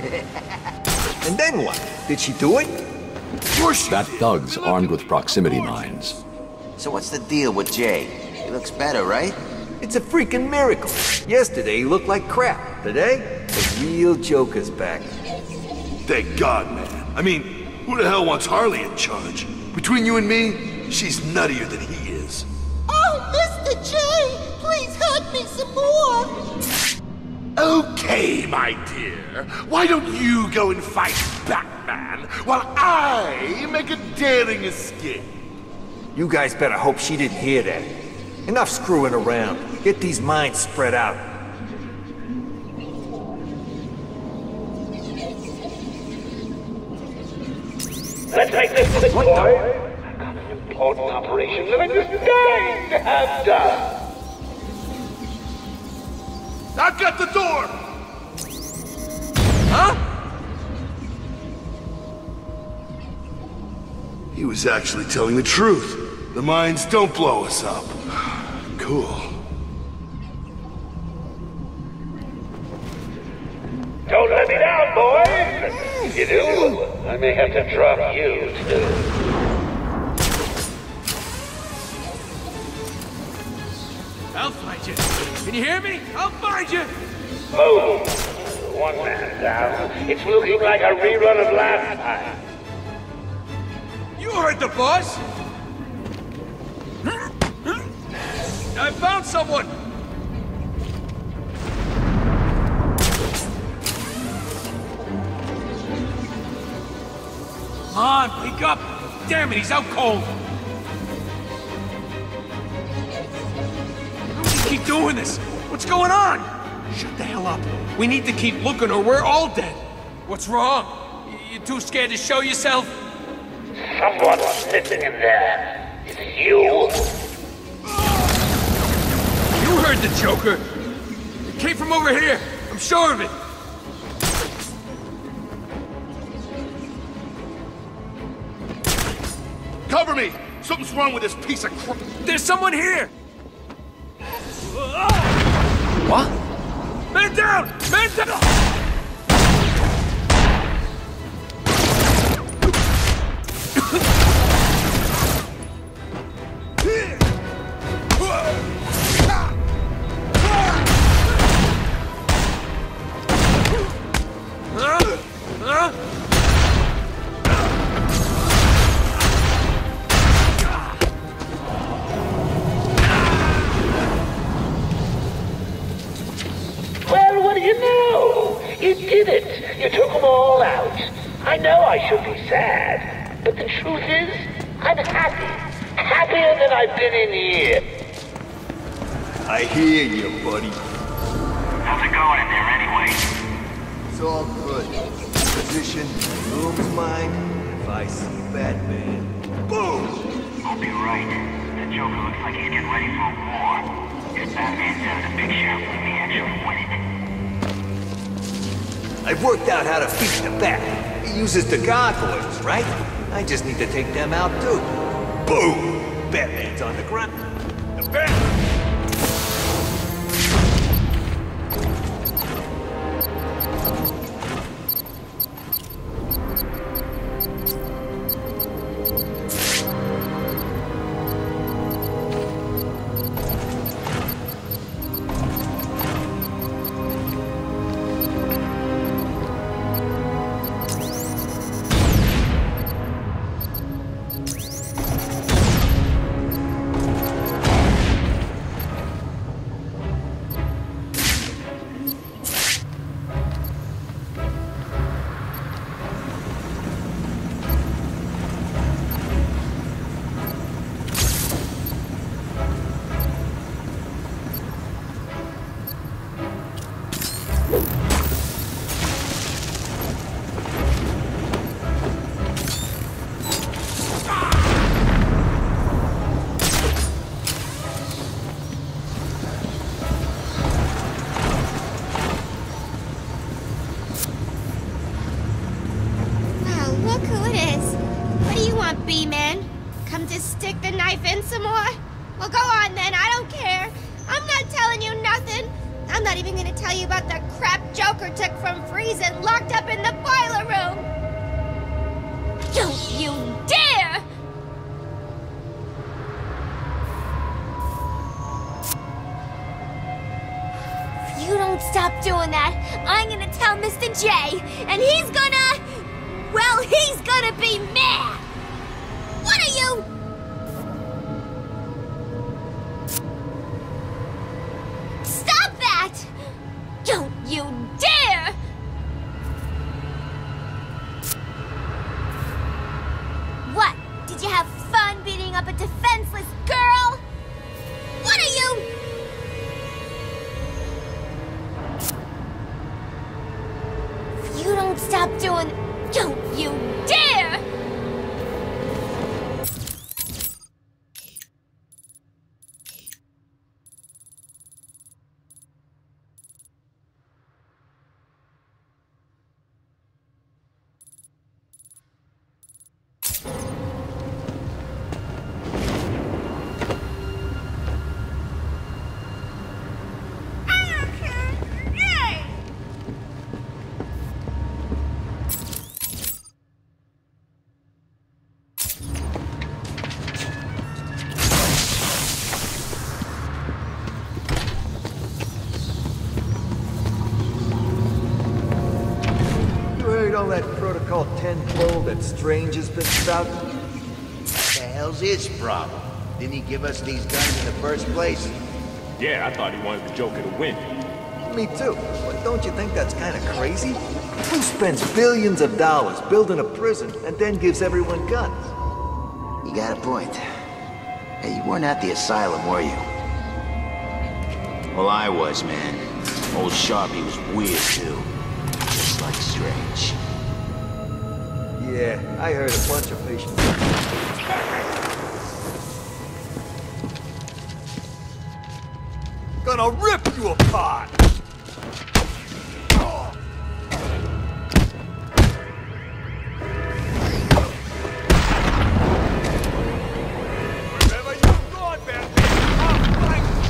And then what? Did she do it? That thug's armed with proximity mines. So what's the deal with Jay? He looks better, right? It's a freaking miracle. Yesterday he looked like crap. Today, the real Joker's back. Thank God, man. I mean, who the hell wants Harley in charge? Between you and me, she's nuttier than he is. Oh, Mr. J, please hug me some more. Okay, my dear. Why don't you go and fight Batman while I make a daring escape? You guys better hope she didn't hear that. Enough screwing around. Get these mines spread out. Let's make this quick, boys. I've got an important operation that I'm just dying to have done. I've got the door! Huh? He was actually telling the truth. The mines don't blow us up. Cool. Don't let me down, boys! If you do, I may have to drop you, too. I'll find you. Can you hear me? I'll find you! Move! One man down. It's looking like a rerun of last time. You heard the boss! I found someone! Come on, wake up! Damn it, he's out cold! How do you keep doing this? What's going on? Shut the hell up. We need to keep looking or we're all dead. What's wrong? You too scared to show yourself? Someone's sitting in there. Is it you? You heard the Joker. It came from over here. I'm sure of it. Cover me! Something's wrong with this piece of crap. There's someone here! What? Man down! Man down! Well, what do you know? You did it. You took them all out. I know I should be sad, but the truth is, I'm happy. Happier than I've been in years. I hear you, buddy. How's it going in there anyway? It's all good. Position, room's mine. If I see Batman, boom! I'll be right. The Joker looks like he's getting ready for a war. If Batman's out of the big shot, we may actually win it. I've worked out how to beat the Bat. He uses the gargoyles, right? I just need to take them out too. Boom! Batman's on the ground. The Bat! B-Man? Come to stick the knife in some more? Well, go on then, I don't care. I'm not telling you nothing. I'm not even gonna tell you about the crap Joker took from Freeze and locked up in doing that, I'm gonna tell Mr. J, and he's gonna... well, he's gonna be mad! What are you... Stop that! Don't you dare! What? Did you have fun beating up a defenseless girl? What are you... If you don't stop doing... Don't you dare! All that Protocol 10 bull that Strange has been spouting? What the hell's his problem? Didn't he give us these guns in the first place? Yeah, I thought he wanted the Joker to win. Me too, but don't you think that's kind of crazy? Who spends billions of dollars building a prison and then gives everyone guns? You got a point. Hey, you weren't at the asylum, were you? Well, I was, man. Old Sharpie was weird, too. Just like Strange. Yeah, I heard a bunch of patients. Gonna rip you apart! Wherever you've gone, Batman, I'll find you!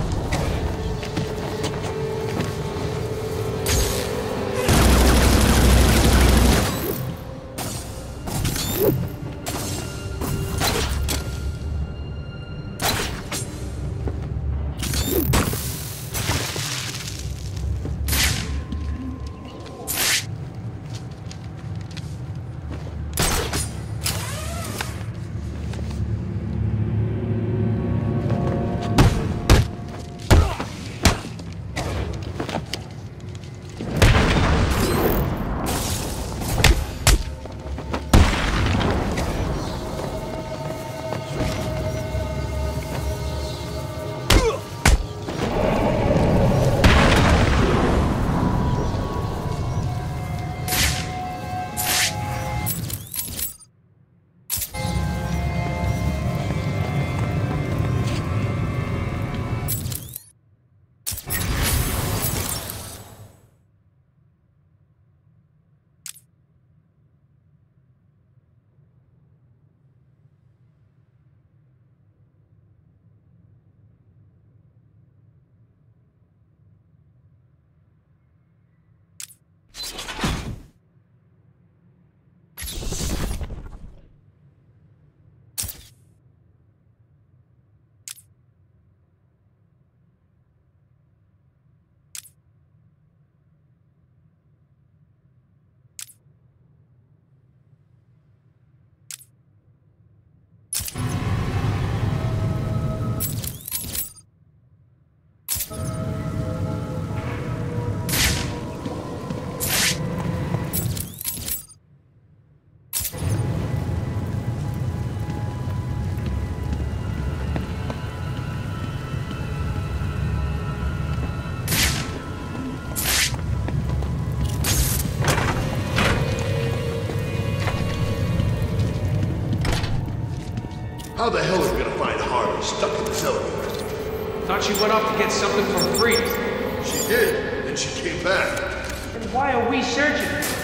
How the hell are we gonna find Harley stuck in this elevator? Thought she went off to get something from Freeze. She did, and she came back. Then why are we searching?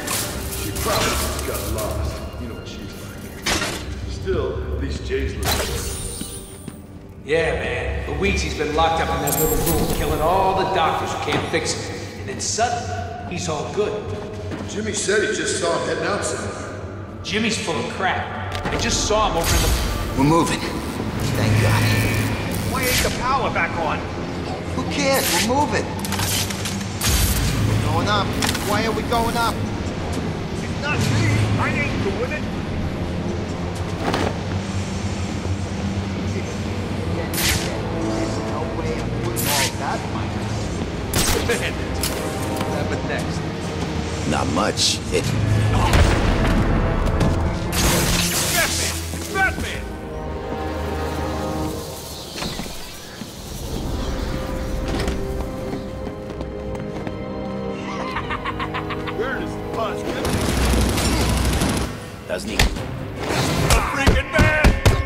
She probably just got lost. You know what she's like. Still, at least Jay's looking. Yeah, man. Luigi's been locked up in that little room, killing all the doctors who can't fix him. And then suddenly, he's all good. Jimmy said he just saw him heading out somewhere. Jimmy's full of crap. I just saw him over in the... We're moving. Thank God. Why ain't the power back on? Who cares? We're moving. Going up. Why are we going up? It's not me. I ain't doing it. There's no way I'm putting all that money. What happened next? Not much. Batman! Batman! Doesn't he? Freaking man!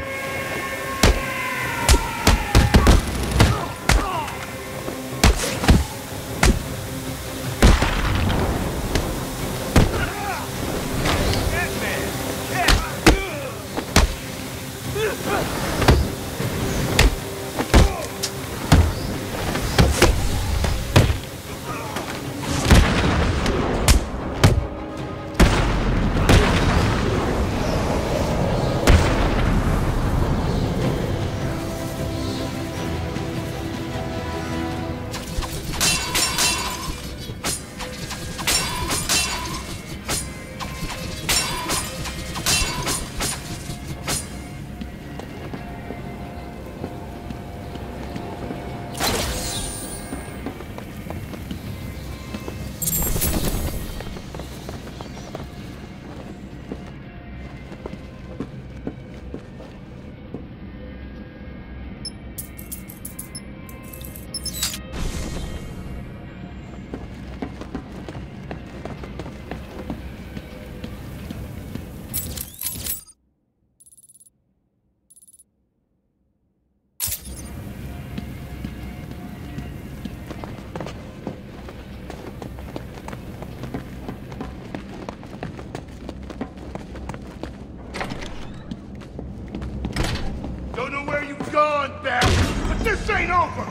Don't know where you've gone, Bat, but this ain't over!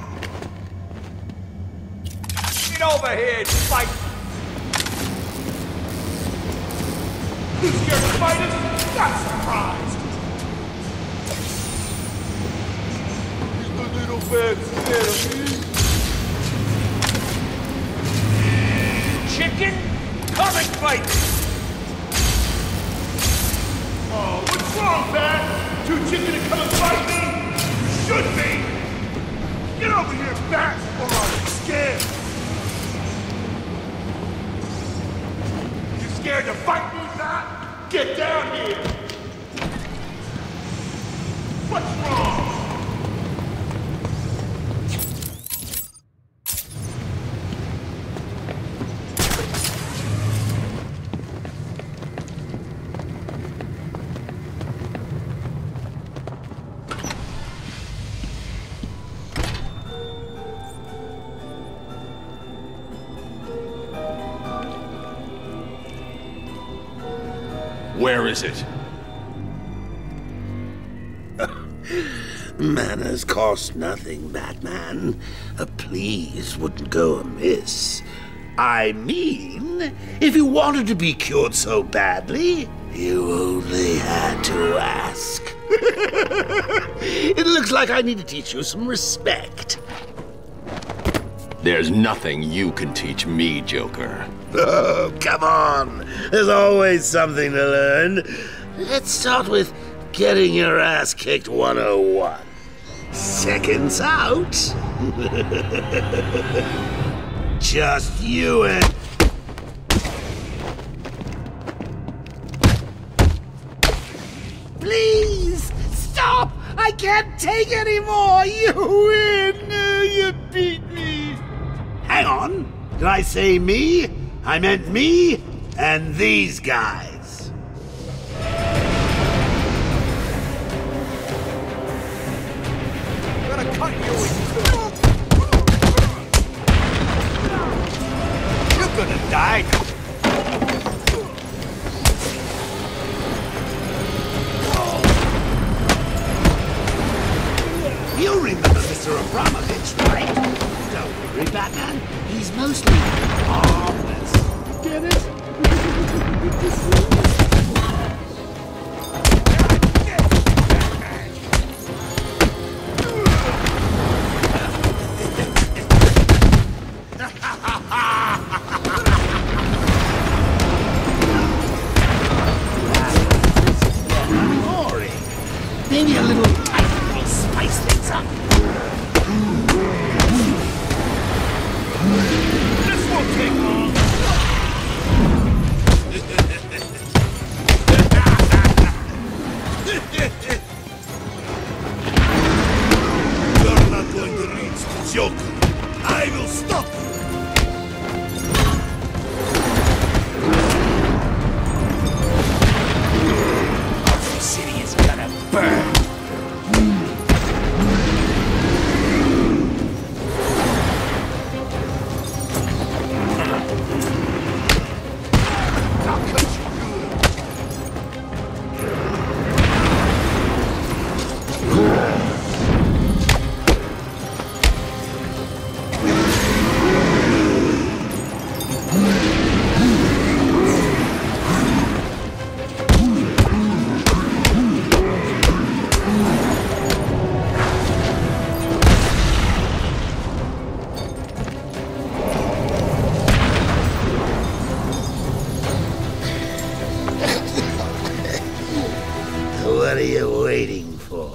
Get over here and fight! You scared of spiders? Not surprised! He's the little bad scared of me. Chicken? Come and fight me! Oh, what's wrong, Bat? Too chicken to come and fight me? You should be! Get over here, Bat, or I'm scared! You scared to fight me, Bat? Get down here! What's wrong? Where is it? Manners cost nothing, Batman. A please wouldn't go amiss. I mean, if you wanted to be cured so badly, you only had to ask. It looks like I need to teach you some respect. There's nothing you can teach me, Joker. Oh, come on. There's always something to learn. Let's start with getting your ass kicked 101. Seconds out. Just you and... Please, stop! I can't take any more! You win! You beat me! Hang on. Did I say me? I meant me and these guys. I'm gonna cut you in two. You're gonna die. You remember Mr. Abramovich, right? Don't worry, Batman. He's mostly harmless. Get it? Maybe a little ice will spice things up. This won't take long. You're not going to reach the Joker. I will stop you. The city is gonna burn. What are you waiting for?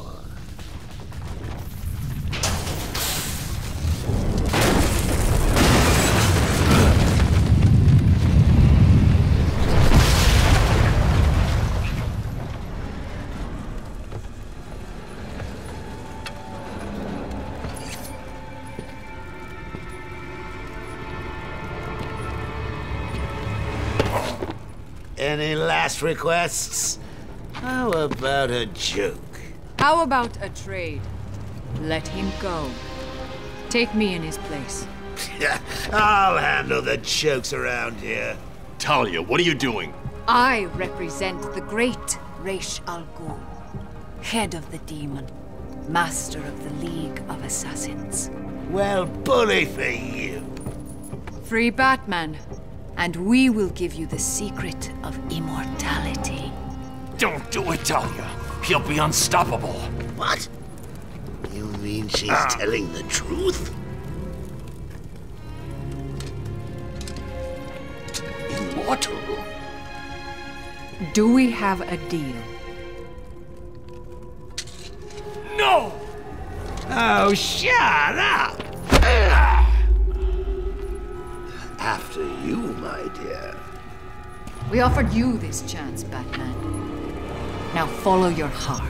Any last requests? How about a joke? How about a trade? Let him go. Take me in his place. I'll handle the jokes around here. Talia, what are you doing? I represent the great Ra's al Ghul, head of the demon, master of the League of Assassins. Well, bully for you. Free Batman, and we will give you the secret of immortality. Don't do it, Talia. He'll be unstoppable. What? You mean she's telling the truth? Immortal? Do we have a deal? No! Oh, shut up! After you, my dear. We offered you this chance, Batman. Now follow your heart.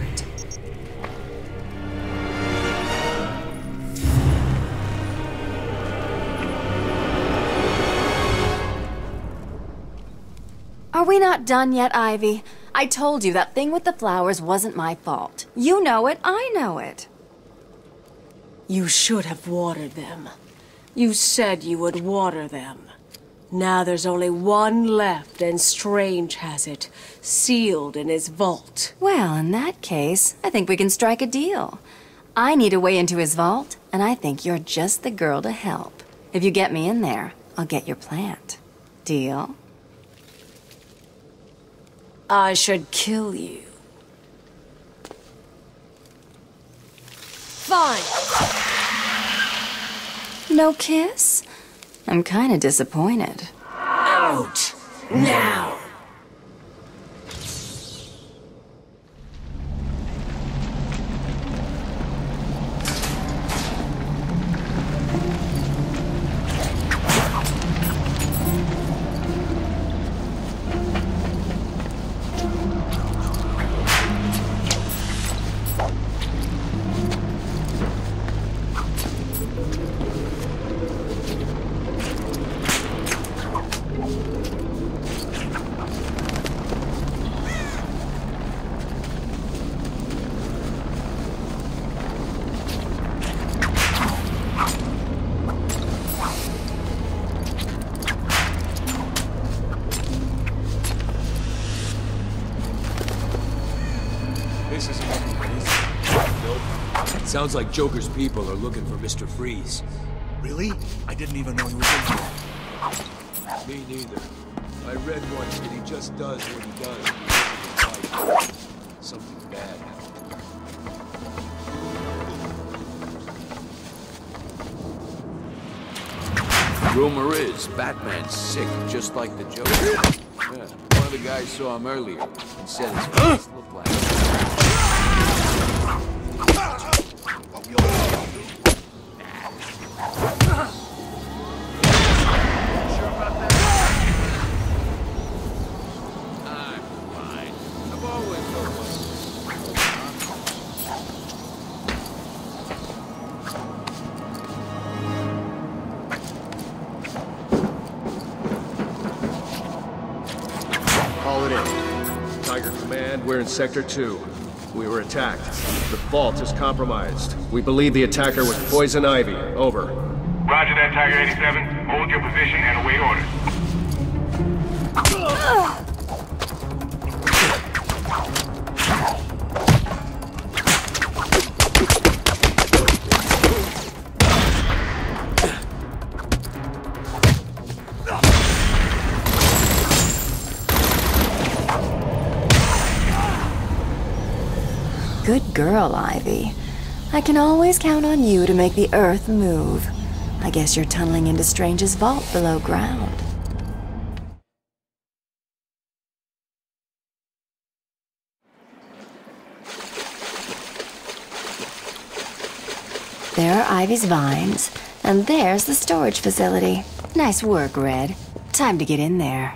Are we not done yet, Ivy? I told you that thing with the flowers wasn't my fault. You know it, I know it. You should have watered them. You said you would water them. Now there's only one left, and Strange has it, sealed in his vault. Well, in that case, I think we can strike a deal. I need a way into his vault, and I think you're just the girl to help. If you get me in there, I'll get your plant. Deal? I should kill you. Fine. No kiss? I'm kinda disappointed. Out! Now! This isn't looking easy. Nope. Sounds like Joker's people are looking for Mr. Freeze. Really? I didn't even know he was in here. Me neither. I read once that he just does what he does because of his wife. Something bad happened. Rumor is Batman's sick, just like the Joker. Yeah, one of the guys saw him earlier and said his face looked like Call it in. Tiger Command, we're in Sector 2. We were attacked. The vault is compromised. We believe the attacker was Poison Ivy. Over. Roger that, Tiger 87. Hold your position and await orders. Good girl, Ivy. I can always count on you to make the Earth move. I guess you're tunneling into Strange's vault below ground. There are Ivy's vines, and there's the storage facility. Nice work, Red. Time to get in there.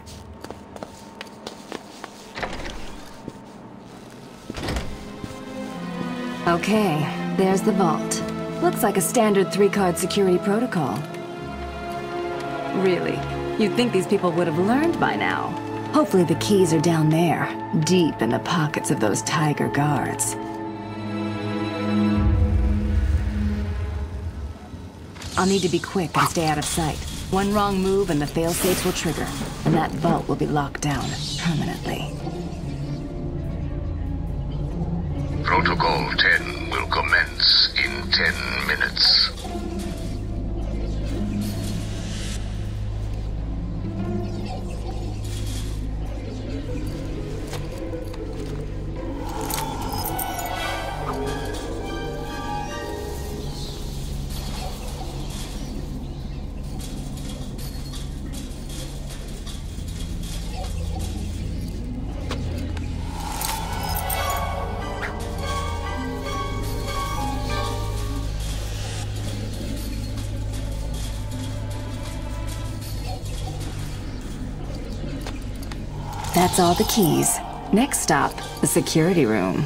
Okay, there's the vault. Looks like a standard 3-card security protocol. Really? You'd think these people would have learned by now. Hopefully the keys are down there, deep in the pockets of those Tiger guards. I'll need to be quick and stay out of sight. One wrong move and the failsafes will trigger, and that vault will be locked down permanently. Protocol 10 will commence in 10 minutes. That's all the keys. Next stop, the security room.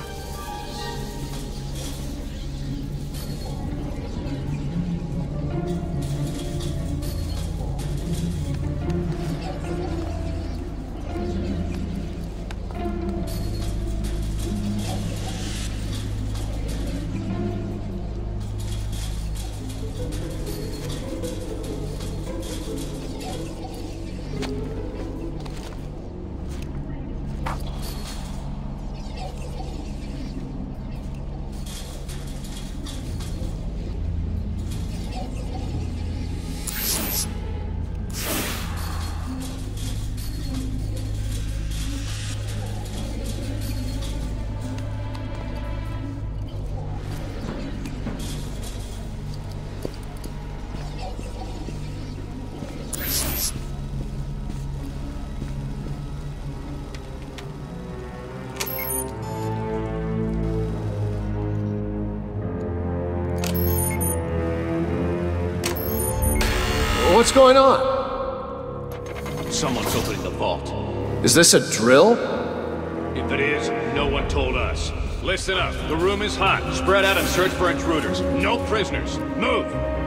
What's going on? Someone's opening the vault. Is this a drill? If it is, no one told us. Listen up. The room is hot. Spread out and search for intruders. No prisoners. Move!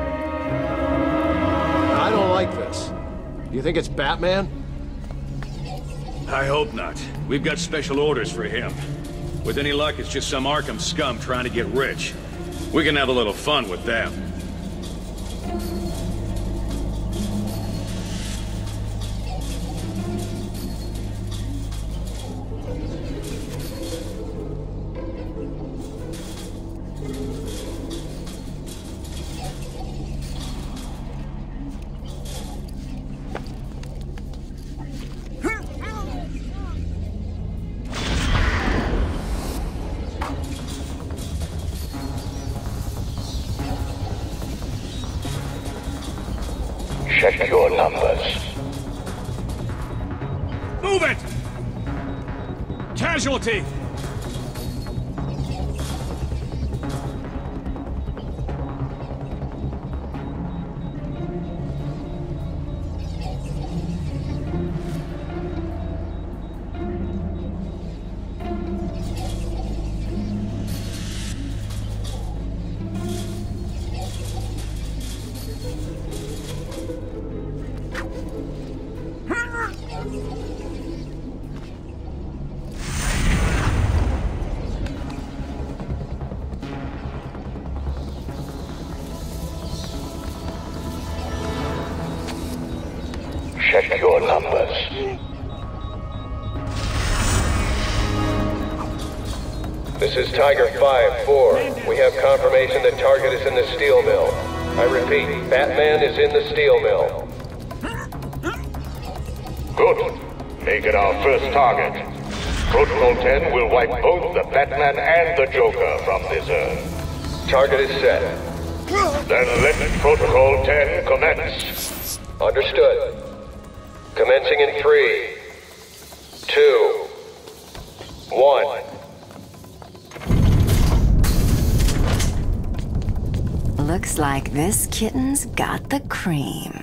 I don't like this. You think it's Batman? I hope not. We've got special orders for him. With any luck, it's just some Arkham scum trying to get rich. We can have a little fun with them. Check your numbers. Move it! Casualty! This is Tiger 5-4. We have confirmation that target is in the steel mill. I repeat, Batman is in the steel mill. Good. Make it our first target. Protocol 10 will wipe both the Batman and the Joker from this Earth. Target is set. Then let Protocol 10 commence. Understood. Commencing in 3, 2, 1. Looks like this kitten's got the cream.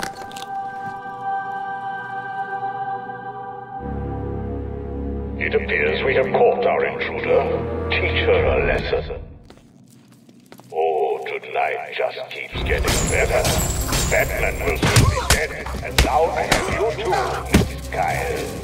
It appears we have caught our intruder. Teach her a lesson. Oh, tonight just keeps getting better. Batman will soon be dead, and now I have you too, Mrs. Kyle.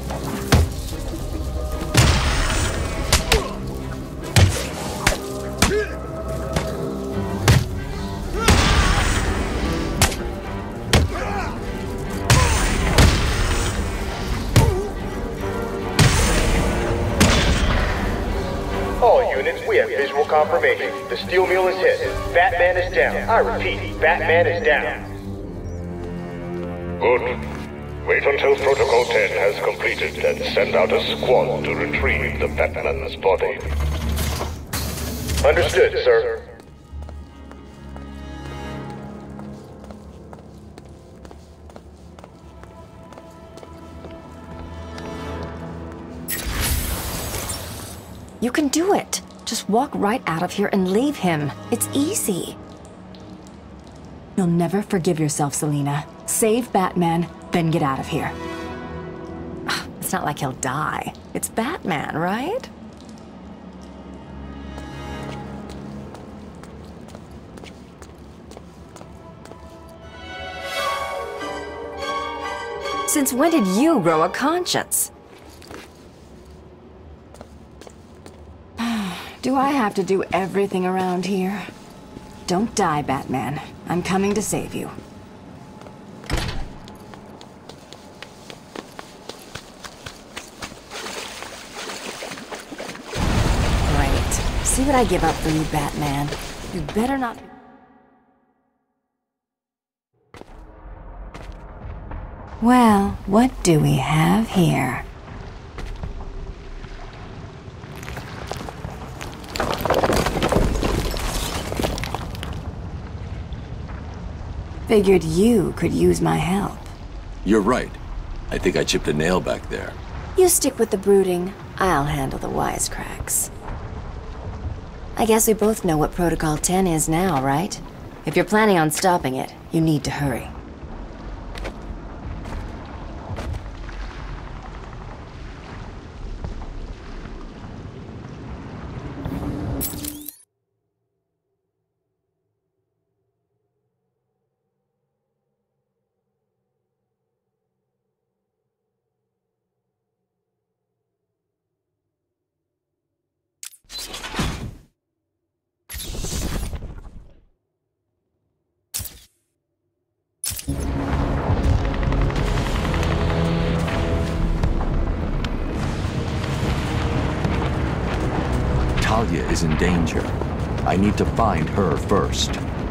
All units, we have visual confirmation. The steel mill is hit. Batman is down. I repeat, Batman is down. Good. Wait until Protocol 10 has completed and send out a squad to retrieve the Batman's body. Understood, sir. You can do it. Just walk right out of here and leave him. It's easy. You'll never forgive yourself, Selina. Save Batman, then get out of here. It's not like he'll die. It's Batman, right? Since when did you grow a conscience? Do I have to do everything around here? Don't die, Batman. I'm coming to save you. Great. See what I give up for you, Batman. You better not... Well, what do we have here? Figured you could use my help. You're right. I think I chipped a nail back there. You stick with the brooding, I'll handle the wisecracks. I guess we both know what Protocol 10 is now, right? If you're planning on stopping it, you need to hurry. Talia is in danger. I need to find her first.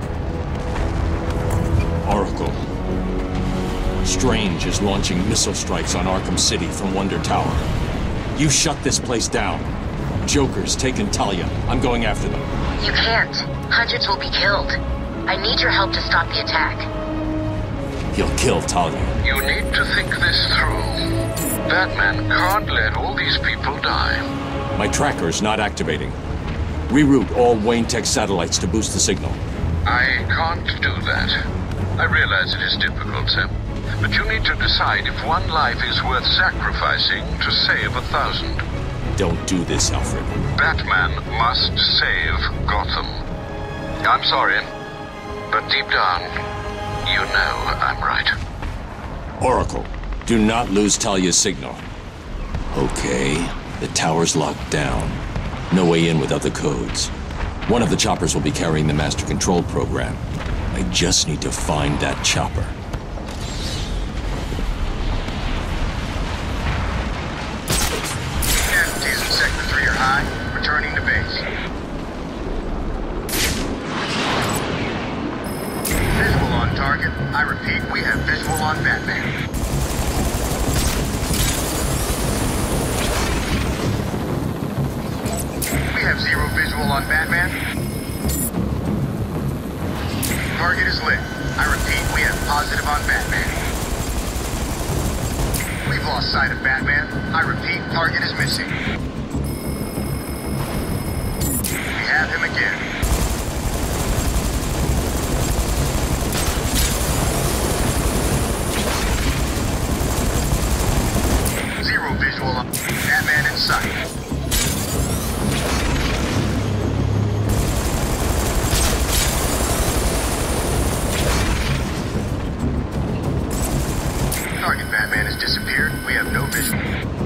Oracle. Strange is launching missile strikes on Arkham City from Wonder Tower. You shut this place down. Joker's taken Talia. I'm going after them. You can't. Hundreds will be killed. I need your help to stop the attack. He'll kill Talia. You need to think this through. Batman can't let all these people die. My tracker's not activating. Reroute all Wayne Tech satellites to boost the signal. I can't do that. I realize it is difficult, Sam. But you need to decide if one life is worth sacrificing to save 1,000. Don't do this, Alfred. Batman must save Gotham. I'm sorry, but deep down, you know I'm right. Oracle, do not lose Talia's signal. Okay, the tower's locked down. No way in without the codes. One of the choppers will be carrying the master control program. I just need to find that chopper. Captain, Sector 3 are high. Returning to base. visual on Batman? Target is lit. I repeat, we have positive on Batman. We've lost sight of Batman. I repeat, target is missing. We have him again. Zero visual on Batman in sight. Target Batman has disappeared. We have no visual.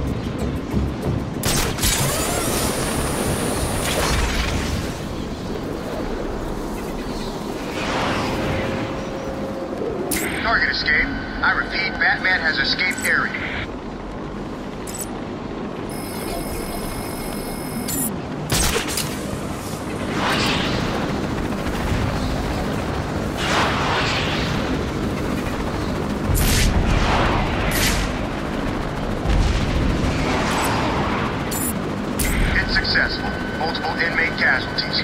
Target escape. I repeat, Batman has escaped area. Successful. Multiple inmate casualties.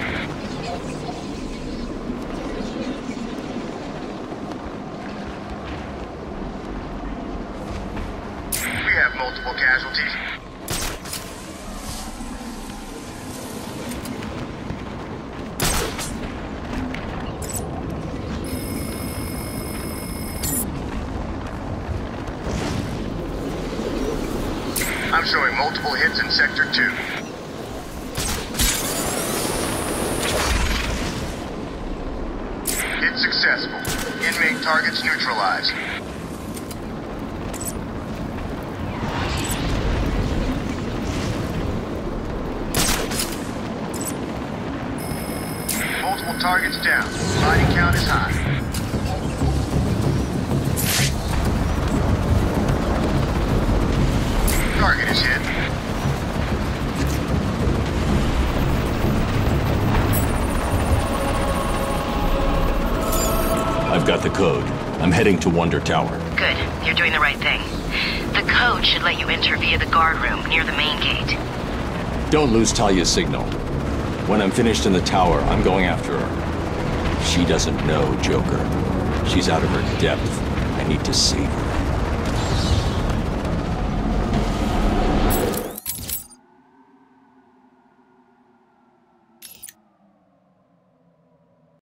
We have multiple casualties. I'm showing multiple hits in Sector 2. Hit successful. Inmate targets neutralized. Multiple targets down. Body count is high. Target is hit. I've got the code. I'm heading to Wonder Tower. Good. You're doing the right thing. The code should let you enter via the guard room near the main gate. Don't lose Talia's signal. When I'm finished in the tower, I'm going after her. She doesn't know Joker. She's out of her depth. I need to save her.